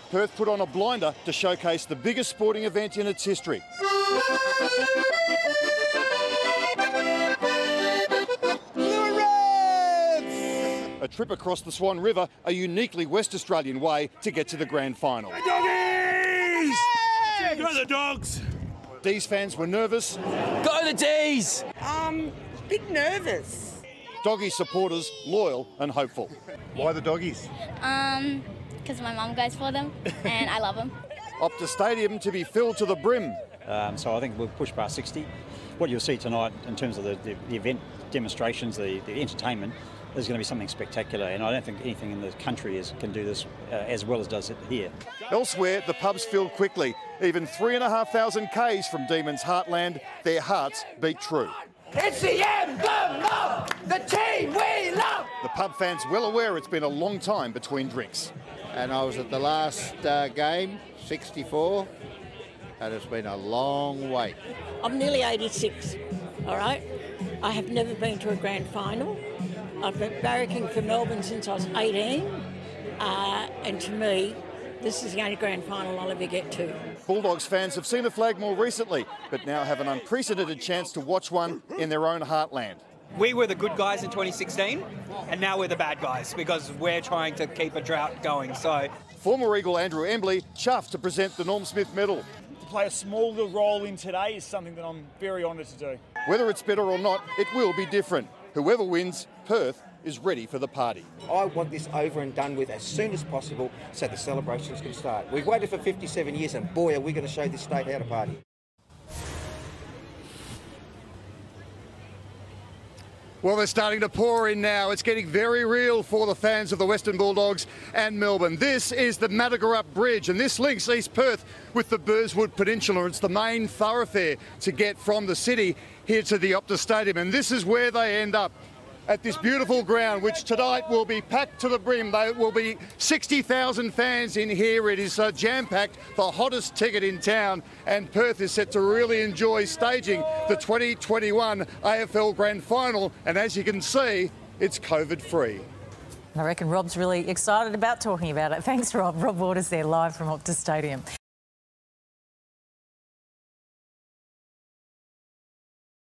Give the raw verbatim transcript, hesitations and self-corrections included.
Perth put on a blinder to showcase the biggest sporting event in its history. A trip across the Swan River, a uniquely West Australian way to get to the grand final. The doggies! Go the dogs! D's fans were nervous. Go the D's! Um, a bit nervous. Doggy supporters loyal and hopeful. Why the doggies? Um, because my mum goes for them and I love them. Optus Stadium to be filled to the brim. Um, so I think we'll push past sixty. What you'll see tonight in terms of the, the, the event demonstrations, the, the entertainment, is going to be something spectacular, and I don't think anything in the country is, can do this uh, as well as does it here. Elsewhere, the pubs filled quickly. Even three and a half thousand Ks from Demons Heartland, their hearts beat true. It's the emblem of the team we love! The pub fans well aware it's been a long time between drinks. And I was at the last uh, game, sixty-four, and it's been a long wait. I'm nearly eighty-six, all right? I have never been to a grand final. I've been barracking for Melbourne since I was eighteen, uh, and to me, this is the only grand final I'll ever get to. Bulldogs fans have seen a flag more recently, but now have an unprecedented chance to watch one in their own heartland. We were the good guys in twenty sixteen, and now we're the bad guys because we're trying to keep a drought going. So, former Eagle Andrew Embley chuffed to present the Norm Smith medal. To play a small little role in today is something that I'm very honoured to do. Whether it's better or not, it will be different. Whoever wins, Perth is ready for the party. I want this over and done with as soon as possible so the celebrations can start. We've waited for fifty-seven years and boy are we going to show this state how to party. Well, they're starting to pour in now. It's getting very real for the fans of the Western Bulldogs and Melbourne. This is the Matagarup Bridge, and this links East Perth with the Burswood Peninsula. It's the main thoroughfare to get from the city here to the Optus Stadium, and this is where they end up, at this beautiful ground, which tonight will be packed to the brim. There will be sixty thousand fans in here. It is uh, jam-packed, the hottest ticket in town, and Perth is set to really enjoy staging the twenty twenty-one A F L Grand Final, and as you can see, it's COVID-free. I reckon Rob's really excited about talking about it. Thanks, Rob. Rob Waters there, live from Optus Stadium.